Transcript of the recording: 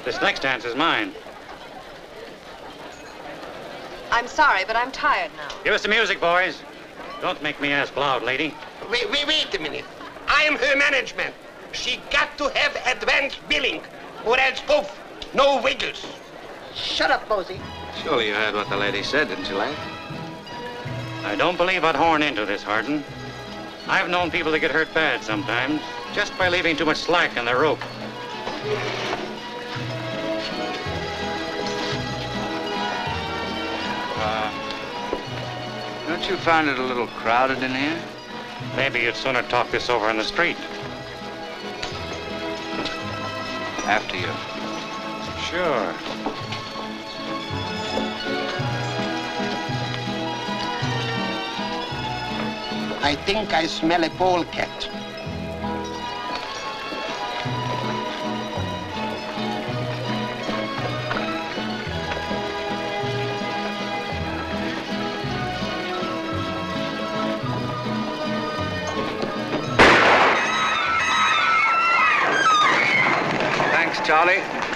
This next dance is mine. I'm sorry, but I'm tired now. Give us the music, boys. Don't make me ask loud, lady. Wait a minute. I am her management. She got to have advance billing, or else poof, no wiggles. Shut up, Posey. Surely you heard what the lady said, didn't you, lad? I don't believe I'd horn into this, Hardin. I've known people to get hurt bad sometimes, just by leaving too much slack in their rope. Don't you find it a little crowded in here? Maybe you'd sooner talk this over in the street. After you. Sure. I think I smell a polecat. Thanks, Charlie.